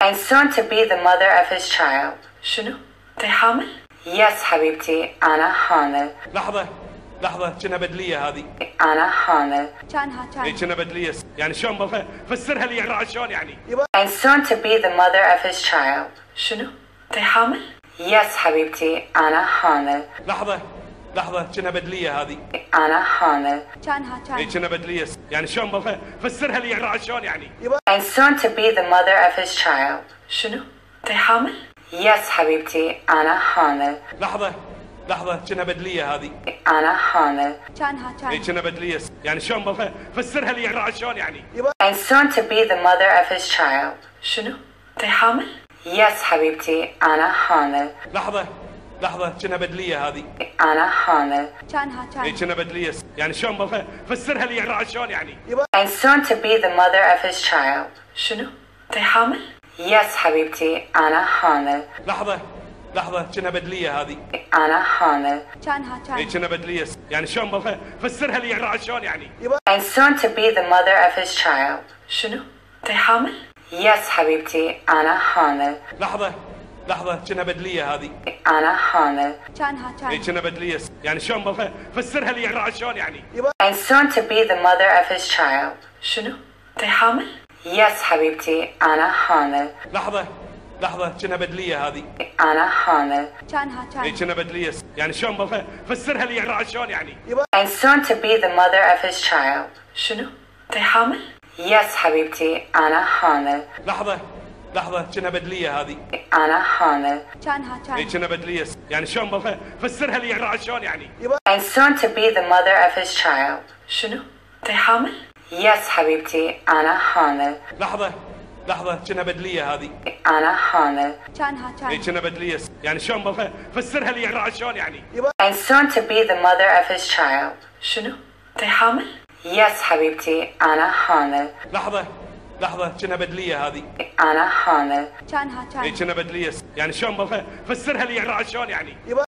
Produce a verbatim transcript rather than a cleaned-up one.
and soon to be the mother of his child. شنو؟ انتي حامل؟ Yes حبيبتي أنا حامل. لحظة لحظة كنا بدلية هذه. أنا حامل. كانها كان. اي كنا بدلية يعني شلون بفهم فسرها لي يعني شلون يعني؟ And soon to be the mother of his child. شنو؟ انتي حامل؟ Yes حبيبتي أنا حامل. لحظة لحظة كنا بدلية هذه. أنا حامل. كانها كان. اي كنا بدلية يعني شلون بفهم فسرها لي يعني شلون يعني؟ And soon to be the mother of his child. شنو؟ انتي حامل؟ Yes حبيبتي أنا حامل. لحظة لحظة كنا بدلية هذه. أنا حامل. كانها كان. اي كنا بدلية يعني شلون بفهم فسرها لي يعني شلون يعني؟ And soon to be the mother of his child. شنو؟ انتي حامل؟ Yes حبيبتي أنا حامل. لحظة لحظة كنا بدلية هذه. أنا حامل. كانها كان. اي كنا بدلية يعني شلون بفهم فسرها لي يعني شلون يعني؟ And soon to be the mother of his child. شنو؟ انتي حامل؟ Yes حبيبتي أنا حامل. لحظة لحظة كنا بدلية هذه. أنا حامل. كانها كان. اي كنا بدلية يعني شلون بفهم فسرها لي يعني شلون يعني؟ And soon to be the mother of his child. شنو؟ انتي حامل؟ Yes حبيبتي أنا حامل. لحظة لحظة كنا بدلية هذه. أنا حامل. كانها اي كان. كنا بدلية يعني شلون بفهم فسرها لي يعني شلون يعني؟ And soon to be the mother of his child. شنو؟ انتي حامل؟ Yes حبيبتي أنا حامل. لحظة لحظة كنا بدلية هذه. أنا حامل. كانها اي كان. كنا بدلية يعني شلون بفهم فسرها لي يعني شلون يعني؟ And soon to be the mother of his child. شنو؟ انتي حامل؟ Yes حبيبتي أنا حامل. لحظة لحظة كنا بدلية هذه. أنا حامل. كانها اي كان. كنا بدلية يعني شلون بفهم فسرها لي يعني شلون يعني؟ And soon to be the mother of his child. شنو؟ انتي حامل؟ Yes حبيبتي أنا حامل. لحظة لحظة كنا بدلية هذه. أنا حامل. كانها اي كان. كنا بدلية يعني شلون بفهم فسرها لي يعني شلون يعني؟ And soon to be the mother of his child. شنو؟ انتي حامل؟ Yes حبيبتي أنا حامل. لحظة لحظة كنا بدلية هذه. أنا حامل. كانها اي كان. كنا بدلية يعني شلون بفهم فسرها لي يعني شلون يعني؟